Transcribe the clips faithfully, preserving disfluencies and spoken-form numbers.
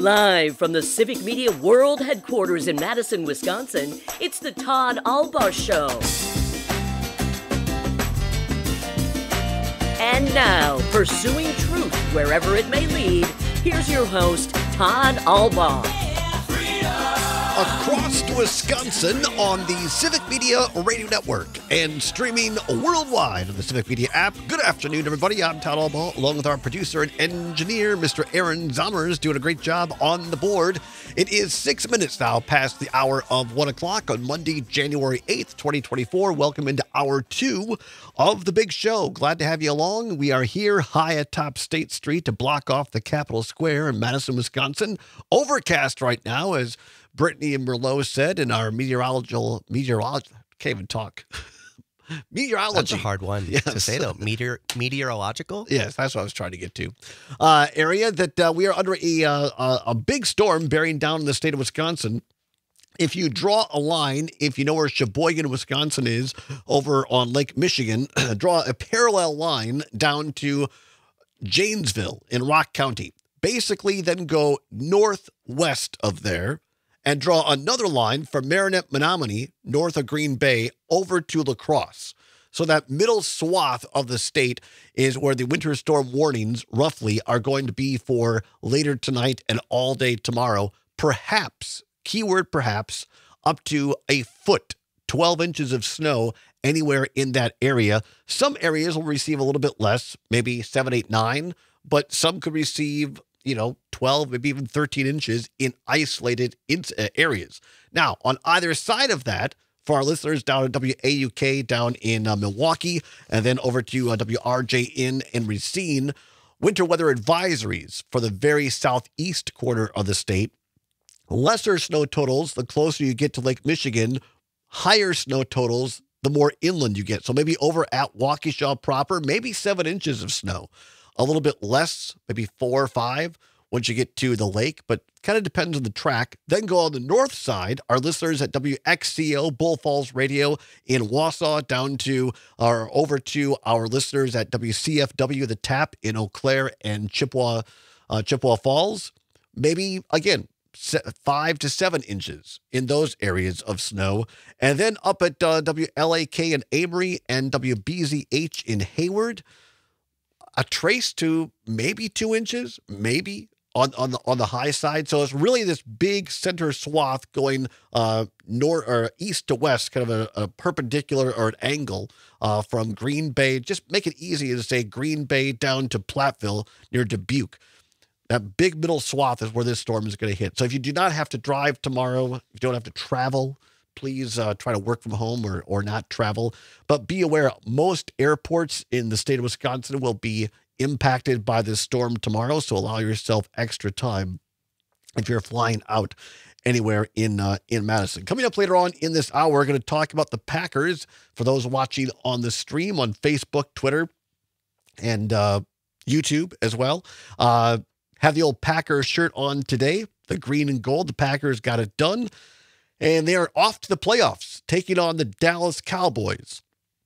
Live from the Civic Media World Headquarters in Madison, Wisconsin, it's the Todd Albaugh Show. And now, pursuing truth wherever it may lead, here's your host, Todd Albaugh. Across Wisconsin on the Civic Media Radio Network and streaming worldwide on the Civic Media app. Good afternoon, everybody. I'm Todd Albaugh, along with our producer and engineer, Mister Aaron Zommers, doing a great job on the board. It is six minutes now past the hour of one o'clock on Monday, January eighth, twenty twenty-four. Welcome into hour two of the big show. Glad to have you along. We are here high atop State Street to block off the Capitol Square in Madison, Wisconsin. Overcast right now, as Brittany and Merlot said in our meteorological, meteorology, can't even talk. Meteorology. That's a hard one yes. to say, though. Meteor, meteorological? Yes, that's what I was trying to get to. Uh, area that uh, we are under a, uh, a big storm bearing down in the state of Wisconsin. If you draw a line, if you know where Sheboygan, Wisconsin is, over on Lake Michigan, draw a parallel line down to Janesville in Rock County. Basically, then go northwest of there and draw another line from Marinette, Menominee, north of Green Bay, over to La Crosse. So that middle swath of the state is where the winter storm warnings, roughly, are going to be for later tonight and all day tomorrow. Perhaps, keyword perhaps, up to a foot, twelve inches of snow anywhere in that area. Some areas will receive a little bit less, maybe seven, eight, nine, but some could receive, you know, twelve, maybe even thirteen inches in isolated in- uh, areas. Now, on either side of that, for our listeners down at W A U K down in uh, Milwaukee, and then over to uh, W R J in in Racine, winter weather advisories for the very southeast quarter of the state. Lesser snow totals the closer you get to Lake Michigan. Higher snow totals the more inland you get. So maybe over at Waukesha proper, maybe seven inches of snow. A little bit less, maybe four or five once you get to the lake, but kind of depends on the track. Then go on the north side, our listeners at W X C O, Bull Falls Radio in Wausau, down to or over to our listeners at W C F W, The Tap in Eau Claire and Chippewa, uh, Chippewa Falls. Maybe, again, five to seven inches in those areas of snow. And then up at uh, W L A K in Amory and W B Z H in Hayward, a trace to maybe two inches, maybe on, on the on the high side. So it's really this big center swath going uh, north or east to west, kind of a, a perpendicular or an angle uh, from Green Bay. Just make it easy to say Green Bay down to Platteville near Dubuque. That big middle swath is where this storm is going to hit. So if you do not have to drive tomorrow, if you don't have to travel, please uh, try to work from home or, or not travel. But be aware, most airports in the state of Wisconsin will be impacted by this storm tomorrow. So allow yourself extra time if you're flying out anywhere in uh, in Madison. Coming up later on in this hour, we're going to talk about the Packers. For those watching on the stream on Facebook, Twitter, and uh, YouTube as well. Uh, have the old Packers shirt on today, the green and gold. The Packers got it done. And they are off to the playoffs, taking on the Dallas Cowboys.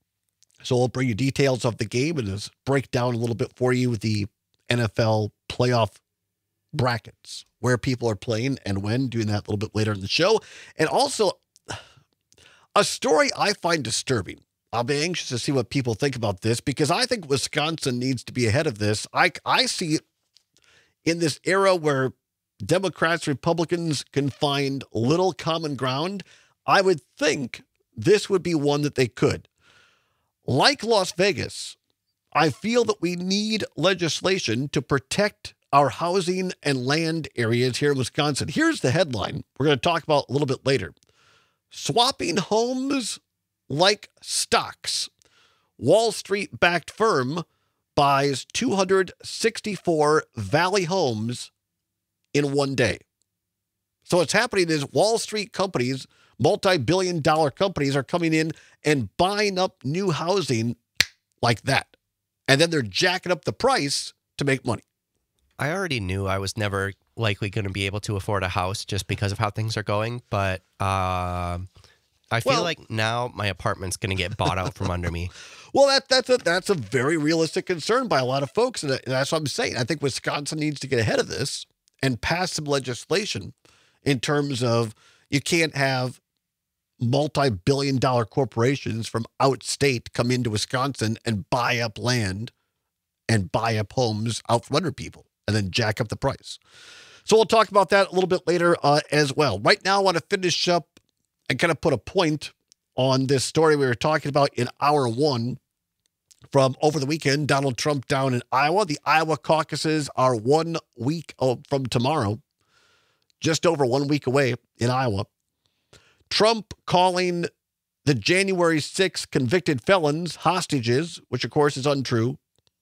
So we'll bring you details of the game and just break down a little bit for you the N F L playoff brackets, where people are playing and when, doing that a little bit later in the show. And also, a story I find disturbing. I'll be anxious to see what people think about this, because I think Wisconsin needs to be ahead of this. I, I see in this era where Democrats, Republicans can find little common ground, I would think this would be one that they could. Like Las Vegas, I feel that we need legislation to protect our housing and land areas here in Wisconsin. Here's the headline we're going to talk about a little bit later. Swapping homes like stocks. Wall Street-backed firm buys two hundred sixty-four Valley homes in one day. So what's happening is Wall Street companies, multi-billion dollar companies, are coming in and buying up new housing like that. And then they're jacking up the price to make money. I already knew I was never likely going to be able to afford a house just because of how things are going. But uh, I feel well, like now my apartment's going to get bought out from under me. Well, that, that's, a, that's a very realistic concern by a lot of folks. And that's what I'm saying. I think Wisconsin needs to get ahead of this and pass some legislation in terms of you can't have multi-billion dollar corporations from outstate come into Wisconsin and buy up land and buy up homes out from under people and then jack up the price. So we'll talk about that a little bit later uh, as well. Right now, I want to finish up and kind of put a point on this story we were talking about in hour one from over the weekend. Donald Trump down in Iowa. The Iowa caucuses are one week from tomorrow, just over one week away in Iowa. Trump calling the January sixth convicted felons hostages, which of course is untrue.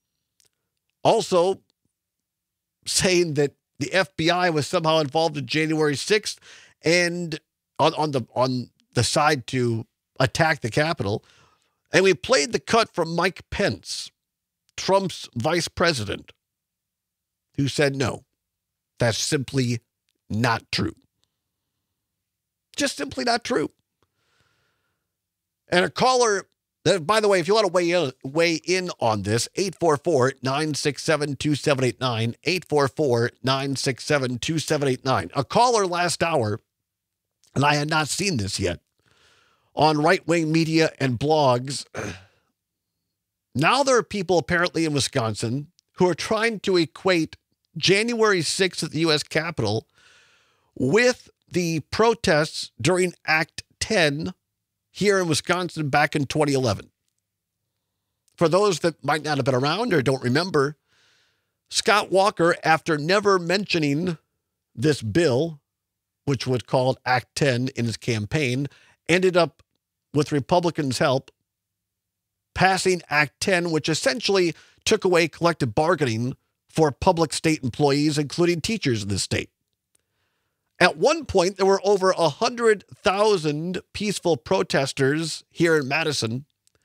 Also saying that the F B I was somehow involved in January sixth and on, on the on the side to attack the Capitol. And we played the cut from Mike Pence, Trump's vice president, who said no, that's simply not true. Just simply not true. And a caller, by the way, if you want to weigh in, weigh in on this, eight four four, nine six seven, two seven eight nine, eight four four, nine six seven, two seven eight nine. A caller last hour, and I had not seen this yet, on right-wing media and blogs. Now there are people apparently in Wisconsin who are trying to equate January sixth at the U S Capitol with the protests during Act ten here in Wisconsin back in twenty eleven. For those that might not have been around or don't remember, Scott Walker, after never mentioning this bill, which was called Act ten in his campaign, ended up, with Republicans' help, passing Act ten, which essentially took away collective bargaining for public state employees, including teachers in the state. At one point, there were over one hundred thousand peaceful protesters here in Madison,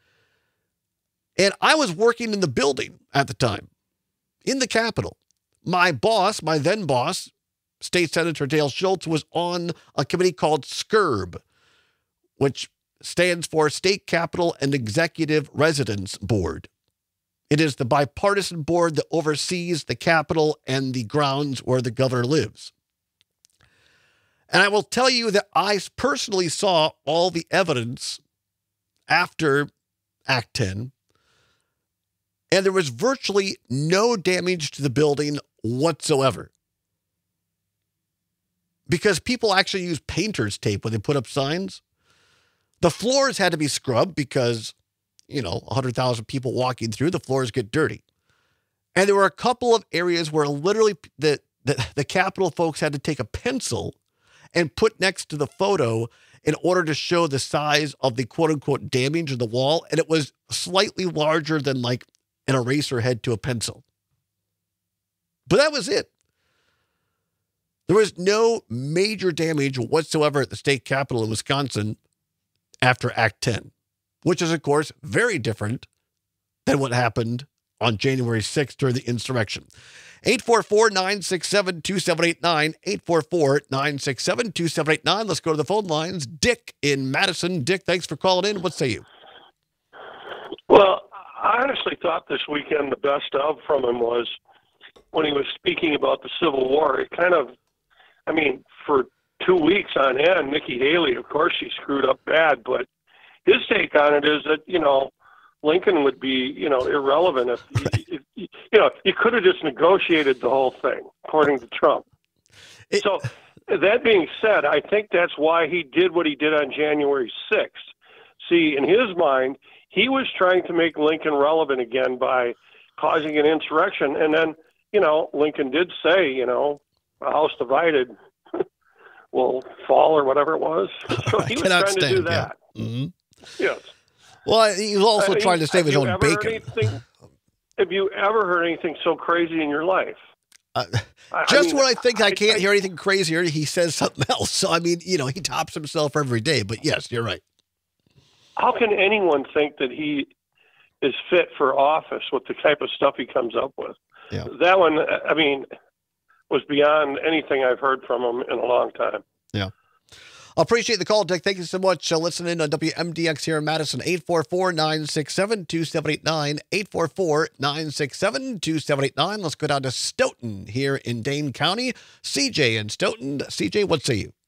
and I was working in the building at the time, in the Capitol. My boss, my then boss, State Senator Dale Schultz, was on a committee called S C R B, which stands for State Capitol and Executive Residence Board. It is the bipartisan board that oversees the Capitol and the grounds where the governor lives. And I will tell you that I personally saw all the evidence after Act ten, and there was virtually no damage to the building whatsoever. Because people actually use painter's tape when they put up signs. The floors had to be scrubbed because, you know, one hundred thousand people walking through, the floors get dirty. And there were a couple of areas where literally the, the, the Capitol folks had to take a pencil and put next to the photo in order to show the size of the quote-unquote damage in the wall. And it was slightly larger than like an eraser head to a pencil. But that was it. There was no major damage whatsoever at the state capitol in Wisconsin after Act ten, which is, of course, very different than what happened on January sixth during the insurrection. eight four four, nine six seven, two seven eight nine, eight four four, nine six seven, two seven eight nine. Let's go to the phone lines. Dick in Madison. Dick, thanks for calling in. What say you? Well, I honestly thought this weekend the best of from him was when he was speaking about the Civil War. It kind of, I mean, for two weeks on end, Nikki Haley, of course, she screwed up bad, but his take on it is that, you know, Lincoln would be, you know, irrelevant if, if, if you know, you could have just negotiated the whole thing, according to Trump. It, so that being said, I think that's why he did what he did on January sixth. See, in his mind, he was trying to make Lincoln relevant again by causing an insurrection. And then, you know, Lincoln did say, you know, a house divided will fall or whatever it was. So he was trying to do that. Yeah. Mm-hmm. Yes. Well, he was also I mean, trying to save his own bacon. Anything, have you ever heard anything so crazy in your life? Uh, just I mean, when I think I, I can't I, hear anything crazier, he says something else. So, I mean, you know, he tops himself every day. But yes, you're right. How can anyone think that he is fit for office with the type of stuff he comes up with? Yeah. That one, I mean, was beyond anything I've heard from him in a long time. Yeah. Appreciate the call, Dick. Thank you so much. Uh, listening on W M D X here in Madison, eight four four, nine six seven, two seven eight nine, eight four four, nine six seven, two seven eight nine. Let's go down to Stoughton here in Dane County. C J in Stoughton. C J, what say you?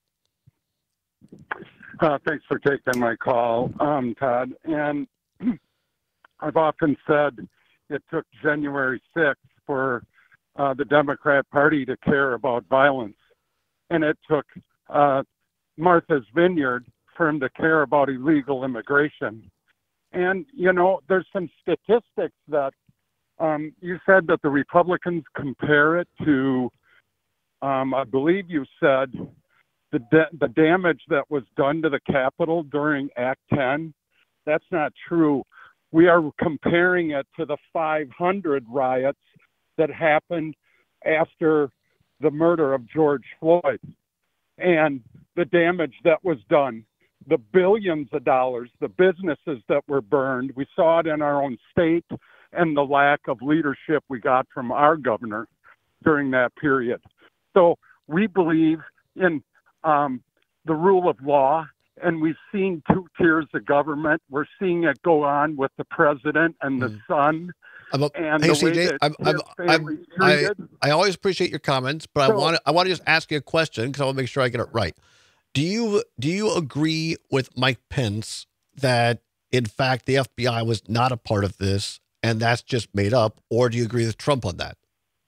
Uh, thanks for taking my call, um, Todd. And I've often said it took January sixth for uh, the Democrat Party to care about violence. And it took uh, Martha's Vineyard for him to care about illegal immigration. And, you know, there's some statistics that um, you said that the Republicans compare it to, um, I believe you said, the da- the damage that was done to the Capitol during Act ten. That's not true. We are comparing it to the five hundred riots that happened after the murder of George Floyd. And the damage that was done, the billions of dollars, the businesses that were burned. We saw it in our own state, and the lack of leadership we got from our governor during that period. So we believe in um, the rule of law, and we've seen two tiers of government. We're seeing it go on with the president and the mm. son. I'm a, and hey, the C J, way that I'm, I'm, I'm, I, I always appreciate your comments, but so, I want to I want to just ask you a question because I want to make sure I get it right. Do you do you agree with Mike Pence that in fact the F B I was not a part of this and that's just made up, or do you agree with Trump on that?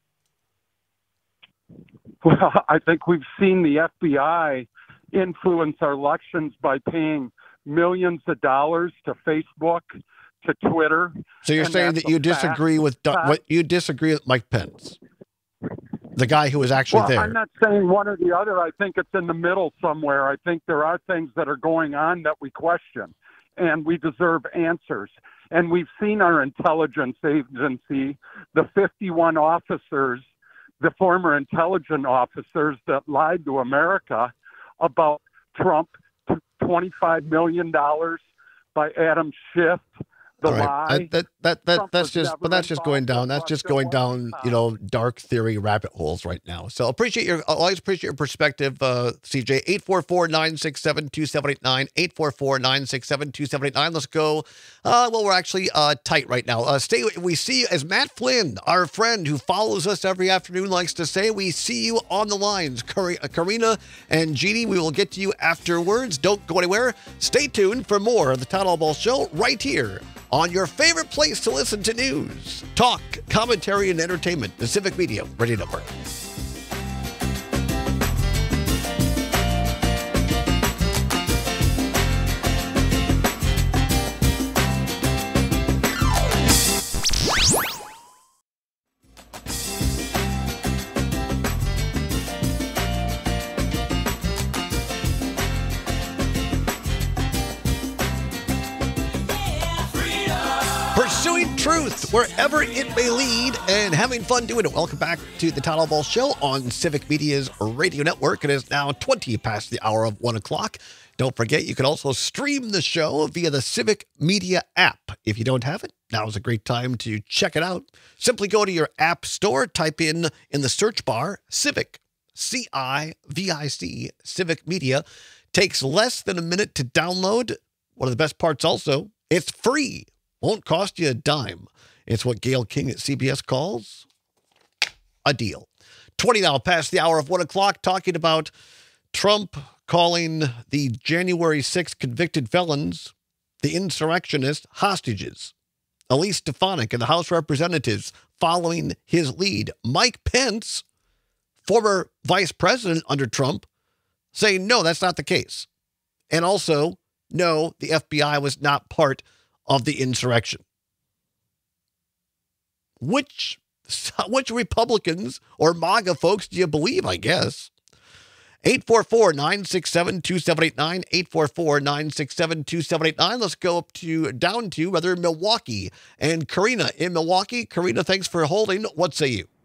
Well, I think we've seen the F B I influence our elections by paying millions of dollars to Facebook, to Twitter. So you're saying that you disagree with what you disagree with Mike Pence, the guy who was actually well, there. I'm not saying one or the other. I think it's in the middle somewhere. I think there are things that are going on that we question, and we deserve answers. And we've seen our intelligence agency, the fifty-one officers, the former intelligence officers that lied to America about Trump, twenty-five million dollars by Adam Schiff. The All right. lie. That that that, that that's just but that's just going down. That's just going down, you know, dark theory rabbit holes right now. So appreciate your always appreciate your perspective, uh, C J. eight four four, nine six seven, two seven eight nine, eight four four, nine six seven, two seven eight nine. Let's go. Uh, well, we're actually uh, tight right now. Uh, stay. We see you as Matt Flynn, our friend who follows us every afternoon, likes to say. We see you on the lines, Karina and Jeannie. We will get to you afterwards. Don't go anywhere. Stay tuned for more of the Todd Allball Show right here on your favorite place to listen to news, talk, commentary, and entertainment, the Civic Media Radio Network. Pursuing truth wherever it may lead and having fun doing it. Welcome back to the Todd Allball Show on Civic Media's radio network. It is now twenty past the hour of one o'clock. Don't forget, you can also stream the show via the Civic Media app. If you don't have it, now is a great time to check it out. Simply go to your app store, type in in the search bar, Civic, C I V I C, Civic Media. Takes less than a minute to download. One of the best parts also, it's free. Won't cost you a dime. It's what Gail King at C B S calls a deal. twenty now past the hour of one o'clock, talking about Trump calling the January sixth convicted felons, the insurrectionists, hostages. Elise Stefanik in the House of Representatives following his lead. Mike Pence, former vice president under Trump, saying, no, that's not the case. And also, no, the F B I was not part of the insurrection. Which, which Republicans or MAGA folks do you believe, I guess? eight four four, nine six seven, two seven eight nine, eight four four, nine six seven, two seven eight nine. Let's go up to, down to, rather, Milwaukee. And Karina in Milwaukee. Karina, thanks for holding. What say you?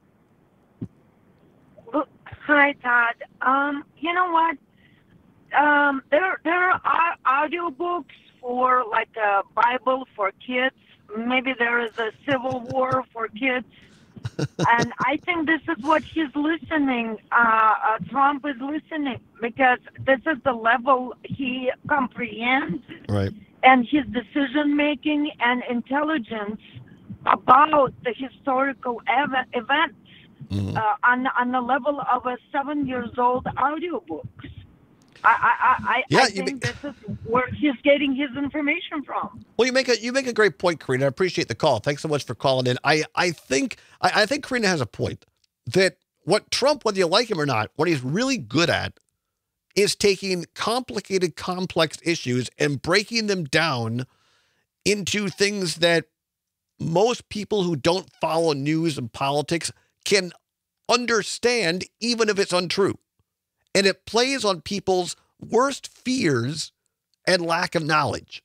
Well, hi, Todd. Um, you know what? Um, there, there are audiobooks for like a Bible for kids. Maybe there is a Civil War for kids. And I think this is what he's listening. Uh, uh, Trump is listening because this is the level he comprehends, Right. and his decision making and intelligence about the historical ev- events Mm-hmm. uh, on on the level of a seven years old audiobooks. I I, I, Yeah, I you think be- this is where he's getting his information from. Well, you make a you make a great point, Karina. I appreciate the call. Thanks so much for calling in. I I think I, I think Karina has a point that what Trump, whether you like him or not, what he's really good at is taking complicated, complex issues and breaking them down into things that most people who don't follow news and politics can understand, even if it's untrue. And it plays on people's worst fears and lack of knowledge.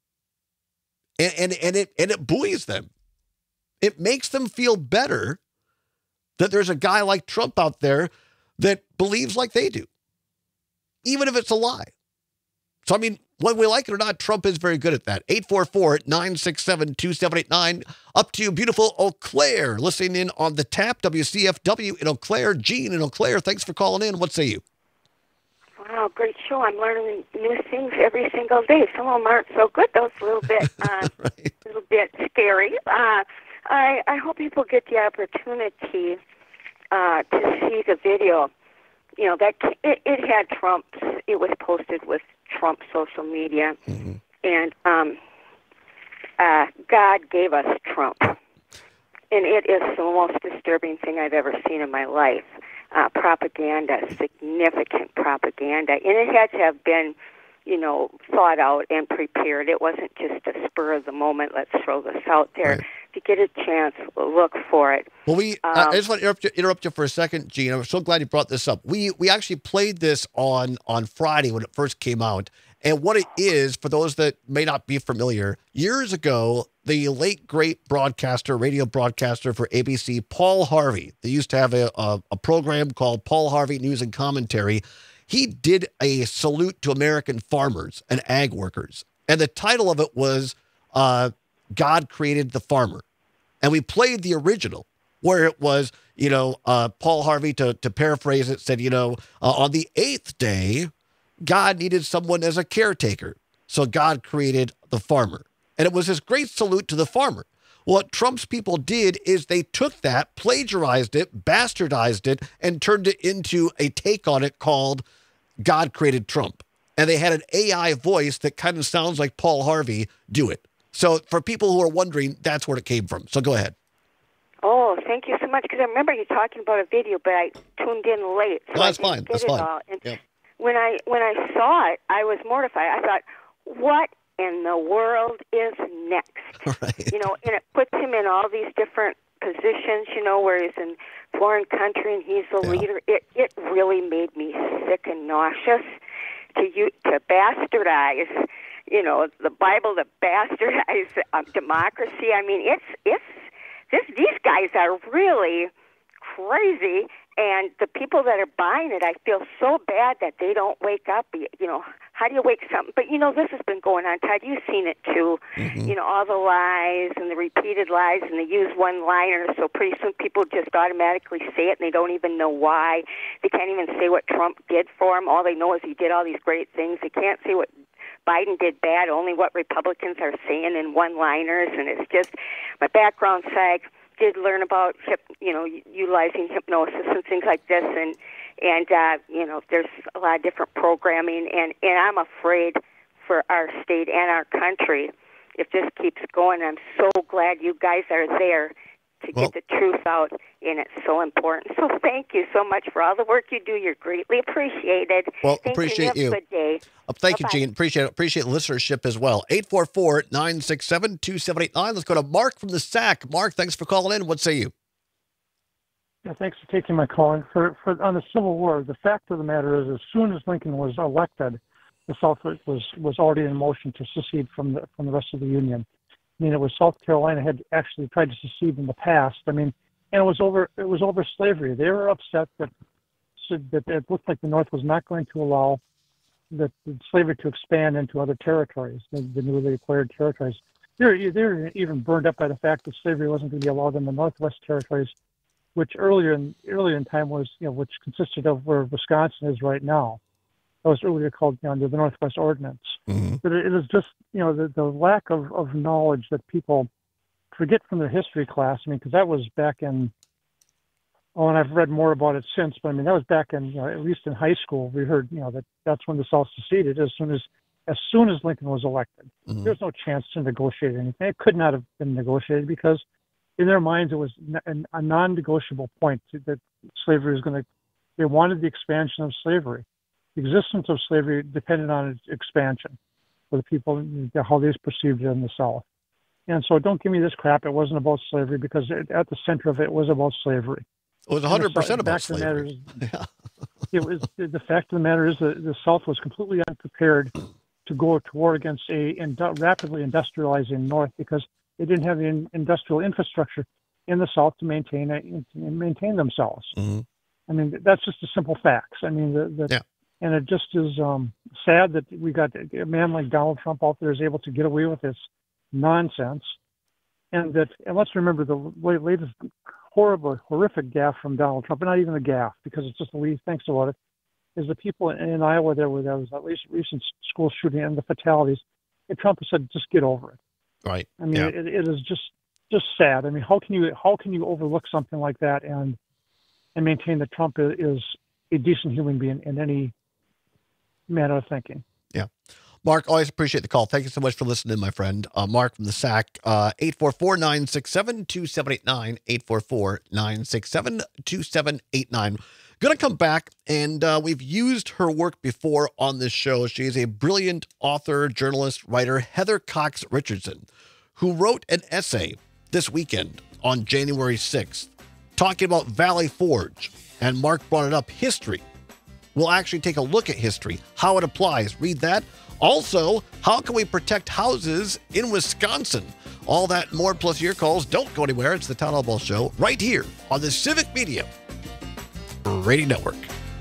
And, and, and it and it buoys them. It makes them feel better that there's a guy like Trump out there that believes like they do, even if it's a lie. So, I mean, whether we like it or not, Trump is very good at that. eight four four, nine six seven, two seven eight nine. Up to beautiful Eau Claire, listening in on the tap, W C F W in Eau Claire. Gene in Eau Claire, thanks for calling in. What say you? Wow, great show. I'm learning new things every single day. Some of them aren't so good, though. It's a little bit, uh, Right. a little bit scary. Uh, I, I hope people get the opportunity uh, to see the video. You know, that it, it had Trump's, it was posted with Trump's social media. Mm-hmm. And um, uh, God gave us Trump. And it is the most disturbing thing I've ever seen in my life. Uh, propaganda, significant propaganda. And it had to have been, you know, thought out and prepared. It wasn't just a spur of the moment, let's throw this out there. Right. If you get a chance, look for it. Well, we, Um, uh, I just want to interrupt you, interrupt you for a second, Gene. I'm so glad you brought this up. We we actually played this on, on Friday when it first came out. And what it is, for those that may not be familiar, years ago, the late, great broadcaster, radio broadcaster for A B C, Paul Harvey, they used to have a, a, a program called Paul Harvey News and Commentary. He did a salute to American farmers and ag workers. And the title of it was uh, God Created the Farmer. And we played the original where it was, you know, uh, Paul Harvey, to, to paraphrase it, said, you know, uh, on the eighth day, God needed someone as a caretaker. So God created the farmer. And it was this great salute to the farmer. What Trump's people did is they took that, plagiarized it, bastardized it, and turned it into a take on it called God Created Trump. And they had an A I voice that kind of sounds like Paul Harvey do it. So for people who are wondering, that's where it came from. So go ahead. Oh, thank you so much, because I remember you talking about a video, but I tuned in late. So No, that's I didn't fine. get That's it fine. all. And Yep. when I when I saw it, I was mortified. I thought, what in the world is next? Right. You know, and it puts him in all these different positions, you know, where he's in foreign country and he's the Yeah. leader. It it really made me sick and nauseous to you to bastardize, you know, the Bible, to bastardize um, democracy. I mean, it's it's this these guys are really crazy. And the people that are buying it, I feel so bad that they don't wake up. You know, how do you wake something? But, you know, this has been going on, Todd. You've seen it, too. Mm-hmm. You know, all the lies and the repeated lies, and they use one-liners, so pretty soon people just automatically say it, and they don't even know why. They can't even say what Trump did for them. All they know is he did all these great things. They can't say what Biden did bad, only what Republicans are saying in one-liners, and it's just my background side. Did learn about hip, you know, utilizing hypnosis and things like this, and and uh, you know, there's a lot of different programming, and and I'm afraid for our state and our country if this keeps going. I'm so glad you guys are there to Well, get the truth out, and it's so important. So thank you so much for all the work you do. You're greatly appreciated. Well, thank appreciate you. you. Have a good day. Uh, thank Bye-bye. you, Gene. Appreciate it. Appreciate listenership as well. eight four four, nine six seven, two seven eight nine. Let's go to Mark from the S A C. Mark, thanks for calling in. What say you? Yeah, thanks for taking my call. And for, for on the Civil War, the fact of the matter is, as soon as Lincoln was elected, the South was was already in motion to secede from the from the rest of the Union. I mean, it was South Carolina had actually tried to secede in the past. I mean, and it was over it was over slavery. They were upset that that it looked like the North was not going to allow the, the slavery to expand into other territories, the, the newly acquired territories. they're, they're even burned up by the fact that slavery wasn't going to be allowed in the Northwest Territories, which earlier in earlier in time was, you know, which consisted of where Wisconsin is right now. That was earlier called, you know, under the Northwest Ordinance. Mm-hmm. But it, it is just, you know, the, the lack of, of knowledge that people forget from their history class. I mean, because that was back in, oh, and I've read more about it since, but I mean, that was back in, you know, at least in high school, we heard, you know, that that's when the South seceded as soon as, as soon as Lincoln was elected. Mm-hmm. There's no chance to negotiate anything. It could not have been negotiated because in their minds, it was a non-negotiable point that slavery was going to, they wanted the expansion of slavery. The existence of slavery depended on its expansion for the people, how they perceived it in the South. And so don't give me this crap. It wasn't about slavery because it, at the center of it was about slavery. It was one hundred percent about slavery. Is, yeah. It was, the fact of the matter is that the South was completely unprepared to go to war against a indu- rapidly industrializing North because they didn't have the in, industrial infrastructure in the South to maintain it, to maintain themselves. Mm-hmm. I mean, that's just the simple facts. I mean, the, the, yeah. and it just is um, sad that we got a man like Donald Trump out there is able to get away with this nonsense. And that, and let's remember the latest horrible, horrific gaffe from Donald Trump, and not even a gaffe because it's just the way he thinks about it, is the people in, in Iowa there where there was at least recent school shooting and the fatalities. And Trump has said, just get over it. Right. I mean, yeah. it, it is just just sad. I mean, how can you how can you overlook something like that and and maintain that Trump is a decent human being in any manner of thinking? Yeah. Mark, always appreciate the call. Thank you so much for listening, my friend. Uh, Mark from the S A C, uh, eight four four, nine six seven, two seven eight nine, eight four four, nine six seven, two seven eight nine. Going to come back, and uh, we've used her work before on this show. She is a brilliant author, journalist, writer, Heather Cox Richardson, who wrote an essay this weekend on January sixth talking about Valley Forge. And Mark brought it up, history. We'll actually take a look at history, how it applies. Read that. Also, how can we protect houses in Wisconsin? All that and more, plus your calls. Don't go anywhere. It's the Todd Albaugh Show right here on the Civic Media Radio Network.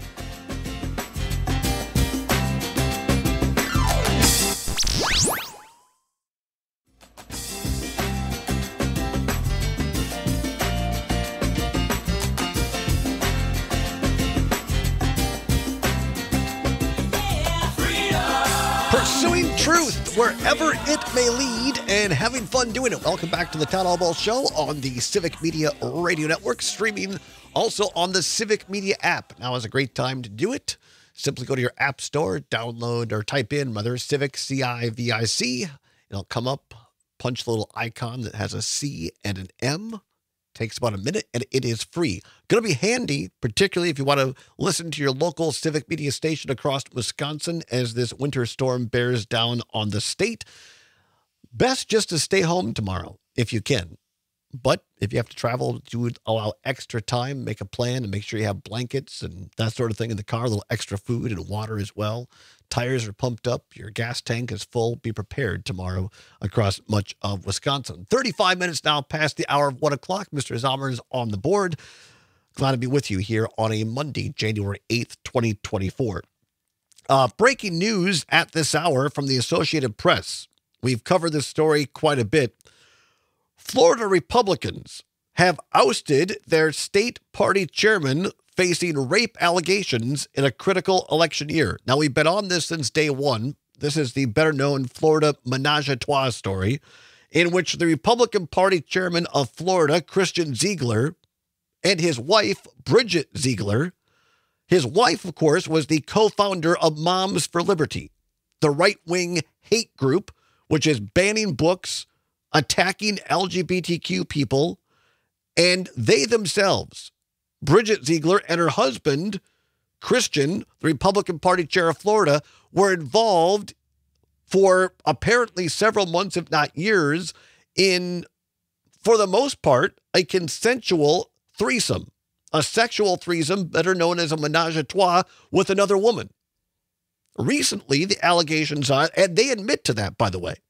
Pursuing truth wherever it may lead and having fun doing it. Welcome back to the Todd Albaugh Show on the Civic Media Radio Network, streaming also on the Civic Media app. Now is a great time to do it. Simply go to your app store, download or type in Mother Civic, C I V I C. It'll come up, punch the little icon that has a C and an M. Takes about a minute, and it is free. Going to be handy, particularly if you want to listen to your local Civic Media station across Wisconsin as this winter storm bears down on the state. Best just to stay home tomorrow, if you can. But if you have to travel, do allow extra time, make a plan, and make sure you have blankets and that sort of thing in the car, a little extra food and water as well. Tires are pumped up. Your gas tank is full. Be prepared tomorrow across much of Wisconsin. thirty-five minutes now past the hour of one o'clock. Mister Zommer is on the board. Glad to be with you here on a Monday, January eighth, twenty twenty-four. Uh, breaking news at this hour from the Associated Press. We've covered this story quite a bit. Florida Republicans have ousted their state party chairman facing rape allegations in a critical election year. Now, we've been on this since day one. This is the better-known Florida menage a trois story, in which the Republican Party chairman of Florida, Christian Ziegler, and his wife, Bridget Ziegler, his wife, of course, was the co-founder of Moms for Liberty, the right-wing hate group, which is banning books, attacking L G B T Q people, and they themselves, Bridget Ziegler and her husband, Christian, the Republican Party chair of Florida, were involved for apparently several months, if not years, in, for the most part, a consensual threesome, a sexual threesome better known as a menage a trois with another woman. Recently, the allegations are, and they admit to that, by the way,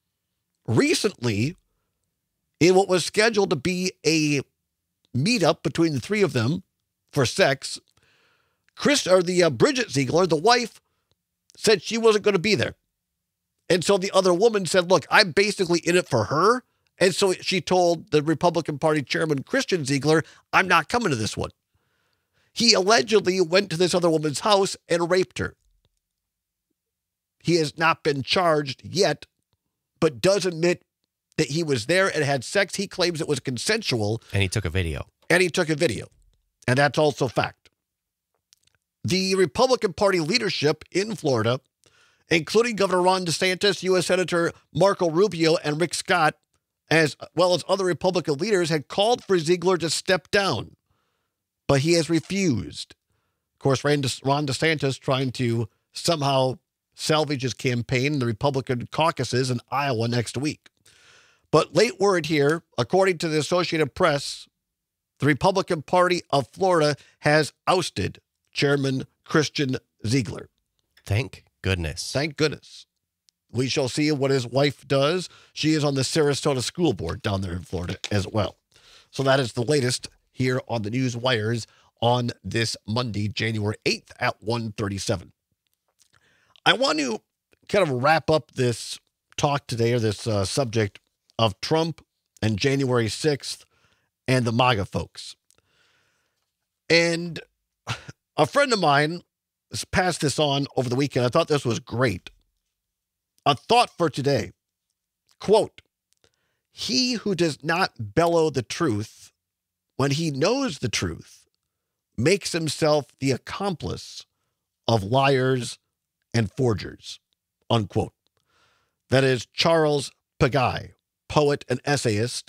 recently, in what was scheduled to be a meetup between the three of them for sex, Chris, or the uh, Bridget Ziegler, the wife, said she wasn't going to be there. And so the other woman said, look, I'm basically in it for her. And so she told the Republican Party chairman, Christian Ziegler, I'm not coming to this one. He allegedly went to this other woman's house and raped her. He has not been charged yet, but does admit that he was there and had sex. He claims it was consensual. And he took a video. And he took a video. And that's also fact. The Republican Party leadership in Florida, including Governor Ron DeSantis, U S Senator Marco Rubio, and Rick Scott, as well as other Republican leaders, had called for Ziegler to step down. But he has refused. Of course, Ron DeSantis trying to somehow salvage his campaign in the Republican caucuses in Iowa next week. But late word here, according to the Associated Press, the Republican Party of Florida has ousted Chairman Christian Ziegler. Thank goodness. Thank goodness. We shall see what his wife does. She is on the Sarasota School Board down there in Florida as well. So that is the latest here on the news wires on this Monday, January eighth at one thirty-seven. I want to kind of wrap up this talk today, or this uh, subject of Trump and January sixth and the MAGA folks. And a friend of mine passed this on over the weekend. I thought this was great. A thought for today. Quote, he who does not bellow the truth when he knows the truth makes himself the accomplice of liars and forgers, unquote. That is Charles Pagay, poet and essayist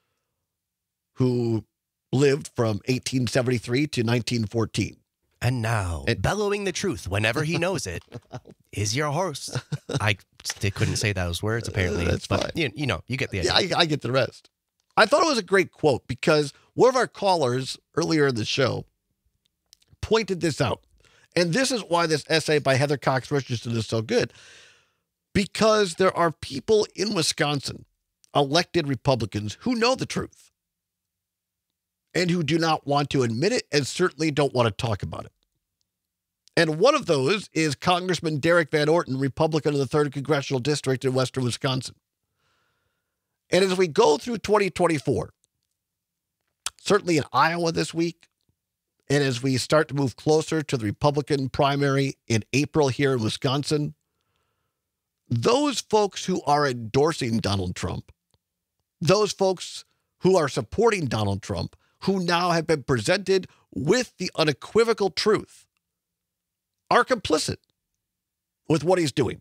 who lived from eighteen seventy-three to nineteen fourteen. And now, And- bellowing the truth whenever he knows it is your horse. I st- couldn't say those words, apparently. That's but fine. You, you know, you get the idea. Yeah, I, I get the rest. I thought it was a great quote because one of our callers earlier in the show pointed this out. And this is why this essay by Heather Cox Richardson is so good. Because there are people in Wisconsin, elected Republicans, who know the truth and who do not want to admit it and certainly don't want to talk about it. And one of those is Congressman Derek Van Orton, Republican of the third Congressional District in western Wisconsin. And as we go through twenty twenty-four, certainly in Iowa this week, and as we start to move closer to the Republican primary in April here in Wisconsin, those folks who are endorsing Donald Trump, those folks who are supporting Donald Trump, who now have been presented with the unequivocal truth, are complicit with what he's doing.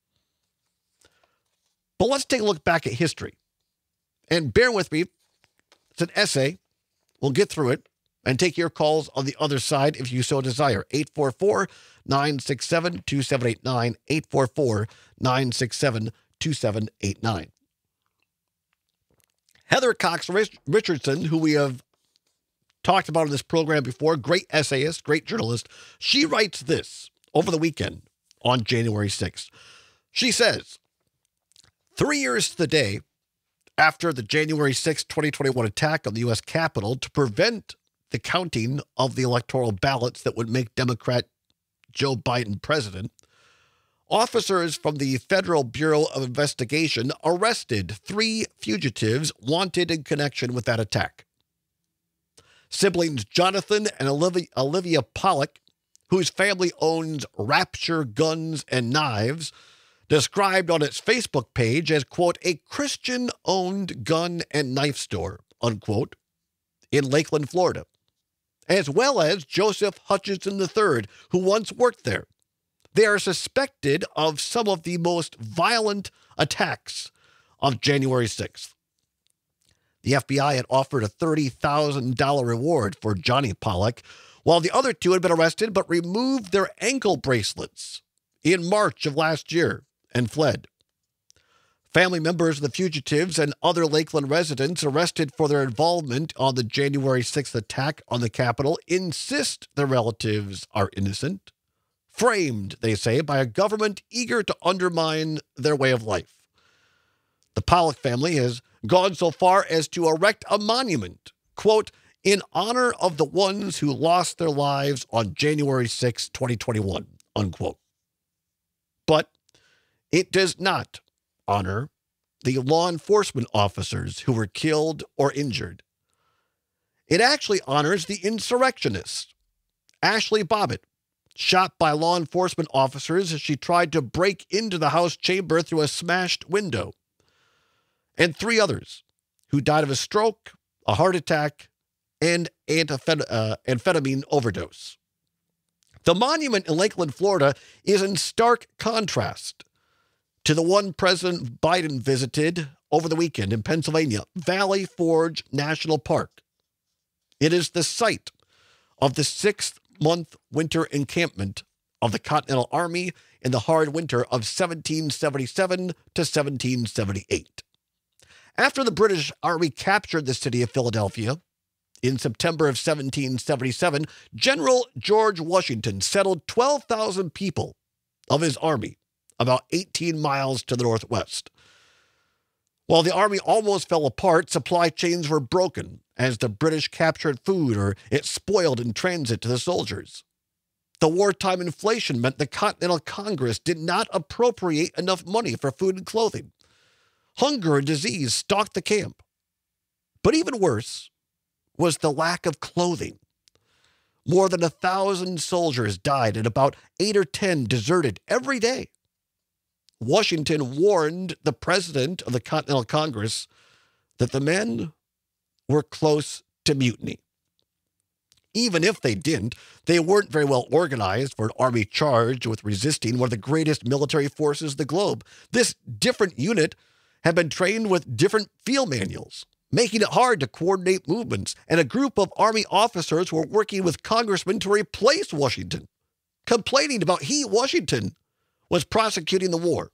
But let's take a look back at history. And bear with me. It's an essay. We'll get through it and take your calls on the other side if you so desire. eight four four, nine six seven, two seven eight nine, eight four four, nine six seven, two seven eight nine. Heather Cox Richardson, who we have talked about in this program before, great essayist, great journalist, she writes this over the weekend on January sixth. She says, three years to the day after the January sixth, twenty twenty-one attack on the U S Capitol to prevent the counting of the electoral ballots that would make Democrat Joe Biden president, officers from the Federal Bureau of Investigation arrested three fugitives wanted in connection with that attack. Siblings Jonathan and Olivia, Olivia Pollock, whose family owns Rapture Guns and Knives, described on its Facebook page as, quote, a Christian-owned gun and knife store, unquote, in Lakeland, Florida, as well as Joseph Hutchinson the third, who once worked there. They are suspected of some of the most violent attacks of January sixth. The F B I had offered a thirty thousand dollars reward for Johnny Pollock, while the other two had been arrested but removed their ankle bracelets in March of last year and fled. Family members of the fugitives and other Lakeland residents arrested for their involvement on the January sixth attack on the Capitol insist their relatives are innocent, framed, they say, by a government eager to undermine their way of life. The Pollock family has gone so far as to erect a monument, quote, in honor of the ones who lost their lives on January sixth, twenty twenty-one, unquote. But It does not honor the law enforcement officers who were killed or injured. It actually honors the insurrectionist, Ashley Bobbitt, shot by law enforcement officers as she tried to break into the House chamber through a smashed window, and three others who died of a stroke, a heart attack, and amphetamine uh, amphetamine overdose. The monument in Lakeland, Florida, is in stark contrast to the one President Biden visited over the weekend in Pennsylvania, Valley Forge National Park. It is the site of the sixth-month winter encampment of the Continental Army in the hard winter of seventeen seventy-seven to seventeen seventy-eight. After the British Army captured the city of Philadelphia in September of seventeen seventy-seven, General George Washington settled twelve thousand people of his army about eighteen miles to the northwest. While the army almost fell apart, supply chains were broken as the British captured food or it spoiled in transit to the soldiers. The wartime inflation meant the Continental Congress did not appropriate enough money for food and clothing. Hunger and disease stalked the camp. But even worse was the lack of clothing. More than a thousand soldiers died and about eight or ten deserted every day. Washington warned the president of the Continental Congress that the men were close to mutiny. Even if they didn't, they weren't very well organized for an army charged with resisting one of the greatest military forces of the globe. This different unit had been trained with different field manuals, making it hard to coordinate movements, and a group of army officers were working with congressmen to replace Washington, complaining about he, Washington, was prosecuting the war.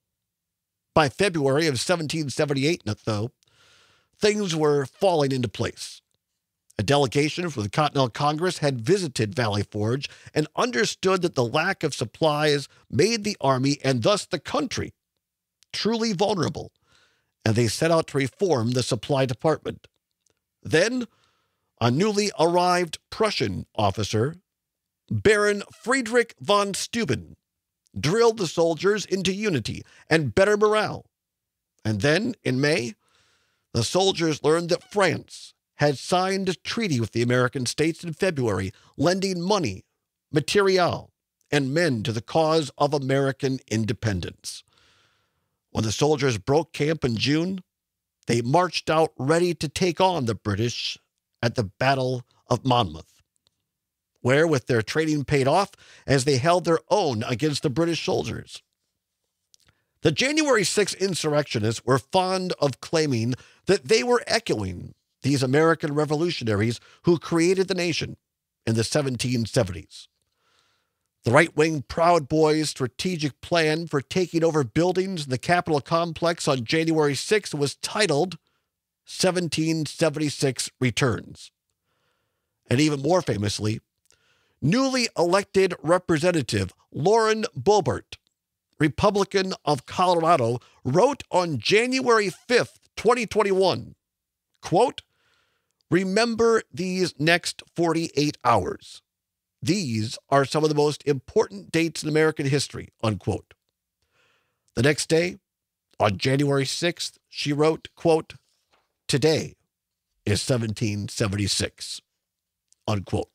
By February of seventeen seventy-eight, though, things were falling into place. A delegation from the Continental Congress had visited Valley Forge and understood that the lack of supplies made the army and thus the country truly vulnerable, and they set out to reform the supply department. Then, a newly arrived Prussian officer, Baron Friedrich von Steuben, drilled the soldiers into unity and better morale. And then, in May, the soldiers learned that France had signed a treaty with the American states in February, lending money, material, and men to the cause of American independence. When the soldiers broke camp in June, they marched out ready to take on the British at the Battle of Monmouth, where, with their training paid off, as they held their own against the British soldiers. The January sixth insurrectionists were fond of claiming that they were echoing these American revolutionaries who created the nation in the seventeen seventies. The right-wing Proud Boys' strategic plan for taking over buildings in the Capitol complex on January sixth was titled seventeen seventy-six Returns. And even more famously, newly elected Representative Lauren Boebert, Republican of Colorado, wrote on January fifth, twenty twenty-one, quote, "Remember these next forty-eight hours. These are some of the most important dates in American history," unquote. The next day, on January sixth, she wrote, quote, "Today is seventeen seventy-six," unquote.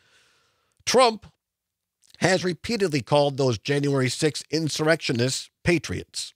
Trump has repeatedly called those January sixth insurrectionists patriots.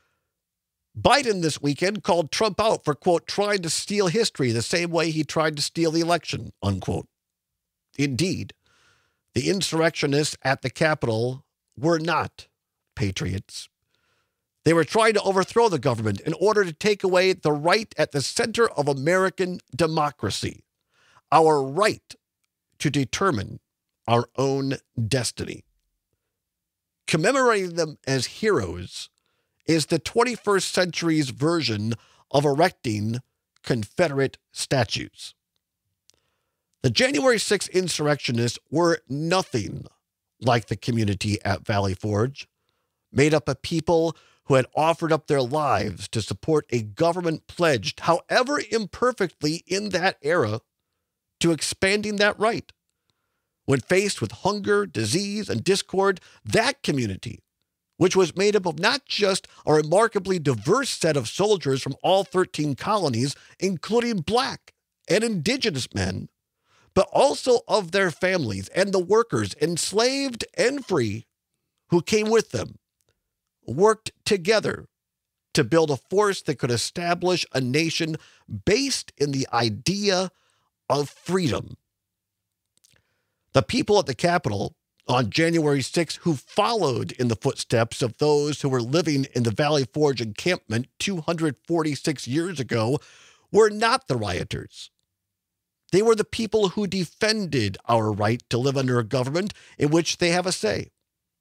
Biden this weekend called Trump out for, quote, trying to steal history the same way he tried to steal the election, unquote. Indeed, the insurrectionists at the Capitol were not patriots. They were trying to overthrow the government in order to take away the right at the center of American democracy, our right to determine our own destiny. Commemorating them as heroes is the twenty-first century's version of erecting Confederate statues. The January sixth insurrectionists were nothing like the community at Valley Forge, made up of people who had offered up their lives to support a government pledged, however imperfectly in that era, to expanding that right. When faced with hunger, disease, and discord, that community which was made up of not just a remarkably diverse set of soldiers from all thirteen colonies, including black and indigenous men, but also of their families and the workers, enslaved and free, who came with them, worked together to build a force that could establish a nation based in the idea of freedom. The people at the Capitol on January sixth, who followed in the footsteps of those who were living in the Valley Forge encampment two hundred forty-six years ago, were not the rioters. They were the people who defended our right to live under a government in which they have a say.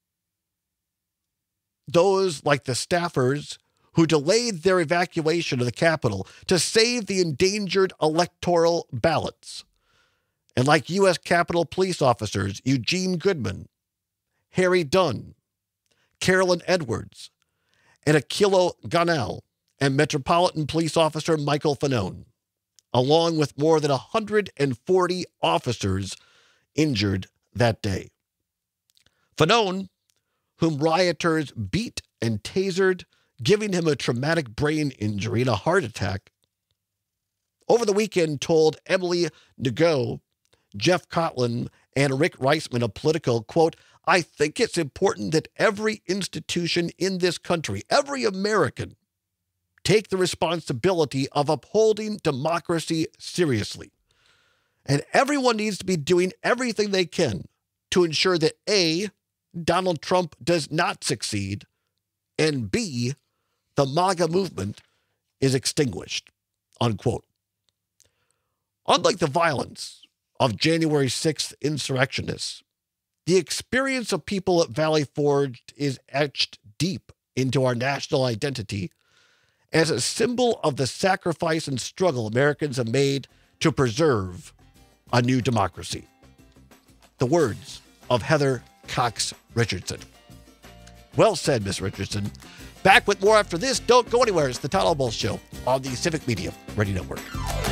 Those like the staffers who delayed their evacuation of the Capitol to save the endangered electoral ballots. And like U S Capitol police officers Eugene Goodman, Harry Dunn, Carolyn Edwards, and Aquilo Gonell, and Metropolitan Police Officer Michael Fanone, along with more than one hundred forty officers injured that day. Fanone, whom rioters beat and tasered, giving him a traumatic brain injury and a heart attack, over the weekend told Emily Nago, Jeff Cotlin, and Rick Reisman of Politico, quote, "I think it's important that every institution in this country, every American, take the responsibility of upholding democracy seriously. And everyone needs to be doing everything they can to ensure that A, Donald Trump does not succeed, and B, the MAGA movement is extinguished," unquote. Unlike the violence of January sixth insurrectionists, the experience of people at Valley Forge is etched deep into our national identity as a symbol of the sacrifice and struggle Americans have made to preserve a new democracy. The words of Heather Cox Richardson. Well said, Miss Richardson. Back with more after this. Don't go anywhere. It's the Todd Albaugh Show on the Civic Media Radio Network.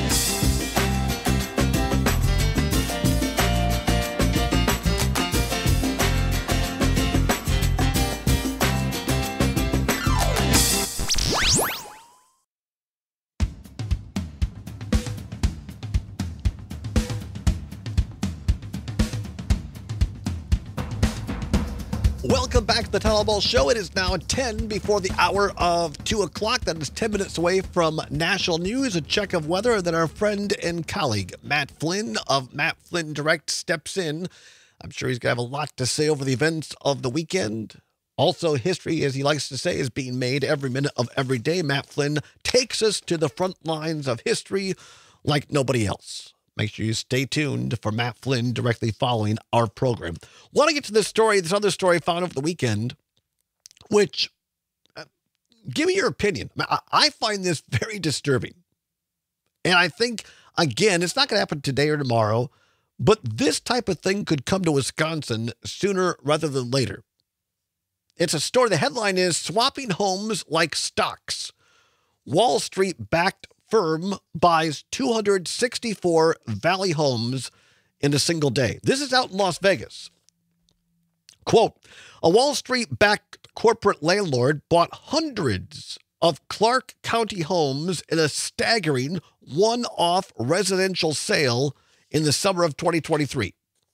Welcome back to the Todd Albaugh Show. It is now ten before the hour of two o'clock. That is ten minutes away from national news, a check of weather, and then our friend and colleague, Matt Flynn of Matt Flynn Direct, steps in. I'm sure he's going to have a lot to say over the events of the weekend. Also, history, as he likes to say, is being made every minute of every day. Matt Flynn takes us to the front lines of history like nobody else. Make sure you stay tuned for Matt Flynn directly following our program. Want to get to this story, this other story found over the weekend, which, uh, give me your opinion. I, I find this very disturbing. And I think, again, it's not going to happen today or tomorrow, but this type of thing could come to Wisconsin sooner rather than later. It's a story. The headline is "Swapping Homes Like Stocks. Wall Street-backed firm buys two hundred sixty-four Valley homes in a single day." This is out in Las Vegas. Quote, "A Wall Street-backed corporate landlord bought hundreds of Clark County homes in a staggering one-off residential sale in the summer of twenty twenty-three.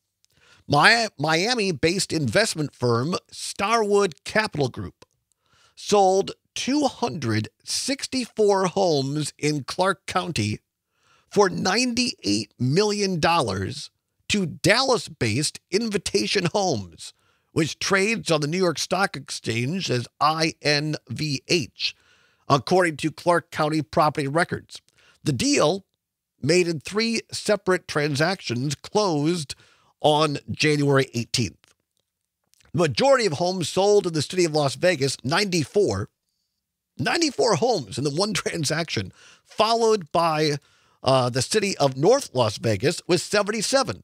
Miami-based investment firm Starwood Capital Group sold two hundred sixty-four homes in Clark County for ninety-eight million dollars to Dallas-based Invitation Homes, which trades on the New York Stock Exchange as I N V H, according to Clark County property records. The deal, made in three separate transactions, closed on January eighteenth. The majority of homes sold in the city of Las Vegas, ninety-four, ninety-four homes in the one transaction, followed by uh, the city of North Las Vegas with seventy-seven.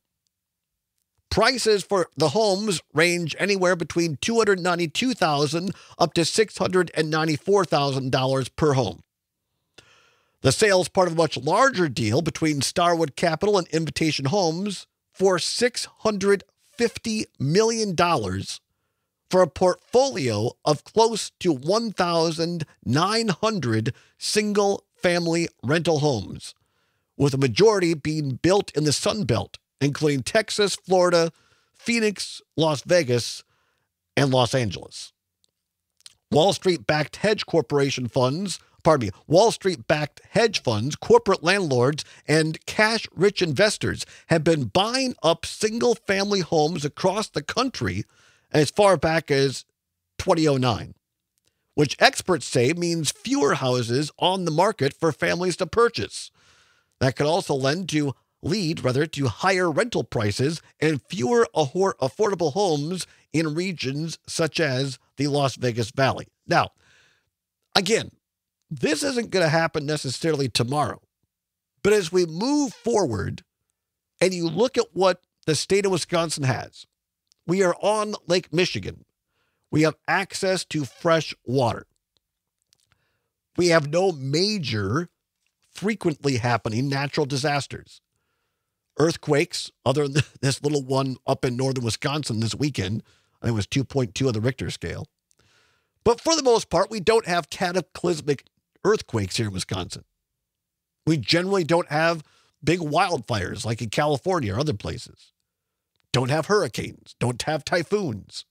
Prices for the homes range anywhere between two hundred ninety-two thousand dollars up to six hundred ninety-four thousand dollars per home. The sale is part of a much larger deal between Starwood Capital and Invitation Homes for six hundred fifty million dollars for a portfolio of close to one thousand nine hundred single-family rental homes, with a majority being built in the Sun Belt, including Texas, Florida, Phoenix, Las Vegas, and Los Angeles. Wall Street-backed hedge corporation funds, pardon me, Wall Street-backed hedge funds, corporate landlords, and cash-rich investors have been buying up single-family homes across the country as far back as twenty oh nine, which experts say means fewer houses on the market for families to purchase. That could also lend to lead rather to higher rental prices and fewer affordable homes in regions such as the Las Vegas Valley. Now, again, this isn't going to happen necessarily tomorrow, but as we move forward and you look at what the state of Wisconsin has, we are on Lake Michigan. We have access to fresh water. We have no major, frequently happening natural disasters. Earthquakes, other than this little one up in northern Wisconsin this weekend, I think it was two point two on the Richter scale. But for the most part, we don't have cataclysmic earthquakes here in Wisconsin. We generally don't have big wildfires like in California or other places. Don't have hurricanes, don't have typhoons.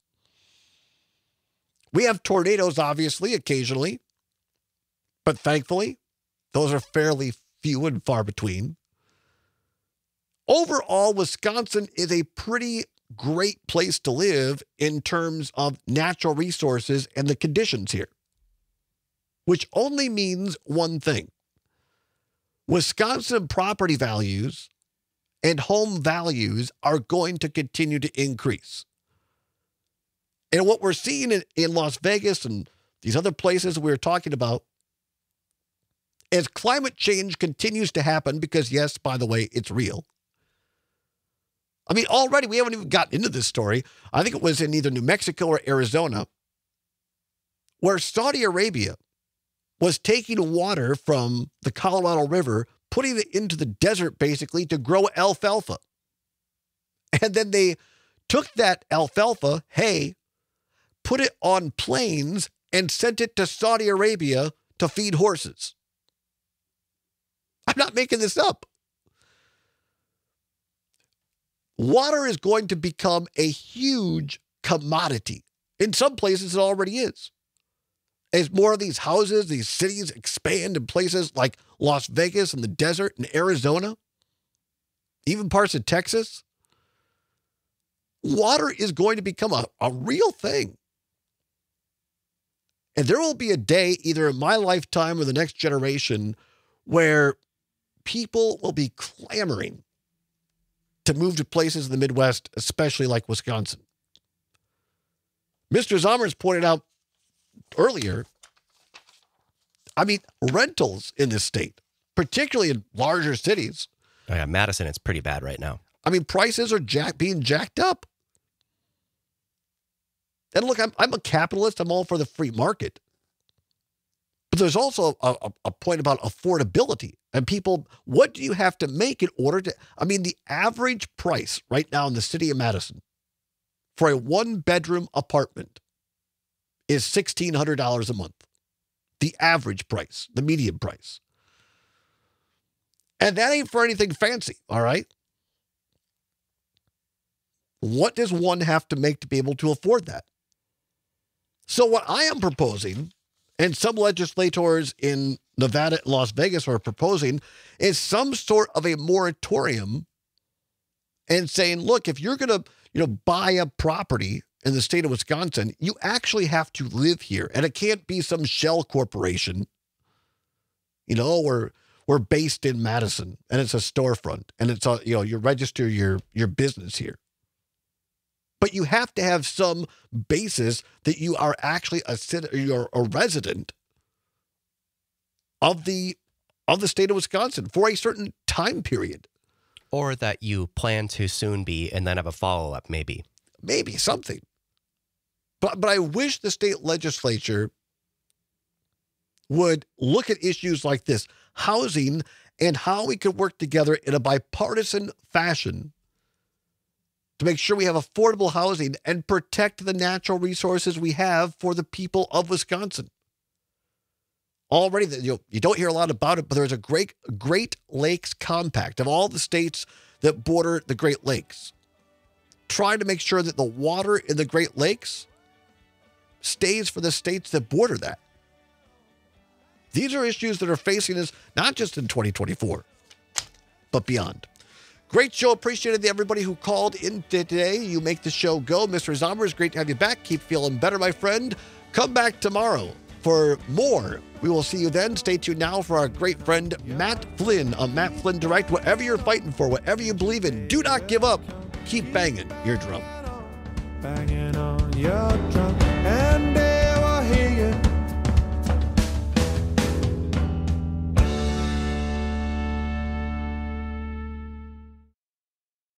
We have tornadoes, obviously, occasionally, but thankfully, those are fairly few and far between. Overall, Wisconsin is a pretty great place to live in terms of natural resources and the conditions here, which only means one thing. Wisconsin property values and home values are going to continue to increase. And what we're seeing in, in Las Vegas and these other places we were talking about, as climate change continues to happen, because yes, by the way, it's real. I mean, already we haven't even gotten into this story. I think it was in either New Mexico or Arizona, where Saudi Arabia was taking water from the Colorado River, putting it into the desert basically to grow alfalfa. And then they took that alfalfa, hay, put it on planes and sent it to Saudi Arabia to feed horses. I'm not making this up. Water is going to become a huge commodity. In some places, it already is. As more of these houses, these cities expand in places like Las Vegas and the desert and Arizona, even parts of Texas, water is going to become a, a real thing. And there will be a day, either in my lifetime or the next generation, where people will be clamoring to move to places in the Midwest, especially like Wisconsin. Mister Zommers pointed out earlier, I mean, rentals in this state, particularly in larger cities. Oh yeah, Madison, it's pretty bad right now. I mean, prices are jack- being jacked up. And look, I'm, I'm a capitalist. I'm all for the free market. But there's also a, a, a point about affordability. And people, what do you have to make in order to, I mean, the average price right now in the city of Madison for a one-bedroom apartment is sixteen hundred dollars a month. The average price, the median price. And that ain't for anything fancy, all right? What does one have to make to be able to afford that? So what I am proposing, and some legislators in Nevada and Las Vegas are proposing, is some sort of a moratorium and saying, look, if you're going to, you know, buy a property in the state of Wisconsin, you actually have to live here. And it can't be some shell corporation. You know, we're, we're based in Madison and it's a storefront and it's a, you know, you register your, your business here. But you have to have some basis that you are actually a citizen, you're a resident of the of the state of Wisconsin for a certain time period. Or that you plan to soon be and then have a follow-up, maybe. Maybe something. But but I wish the state legislature would look at issues like this, housing, and how we could work together in a bipartisan fashion to make sure we have affordable housing and protect the natural resources we have for the people of Wisconsin. Already, you know, you don't hear a lot about it, but there's a great Great Lakes Compact of all the states that border the Great Lakes, trying to make sure that the water in the Great Lakes stays for the states that border that. These are issues that are facing us not just in twenty twenty-four, but beyond. Great show. Appreciated everybody who called in today. You make the show go. Mister Zombers, great to have you back. Keep feeling better, my friend. Come back tomorrow for more. We will see you then. Stay tuned now for our great friend Matt Flynn on Matt Flynn Direct. Whatever you're fighting for, whatever you believe in, do not give up. Keep banging your drum. Banging on your drum and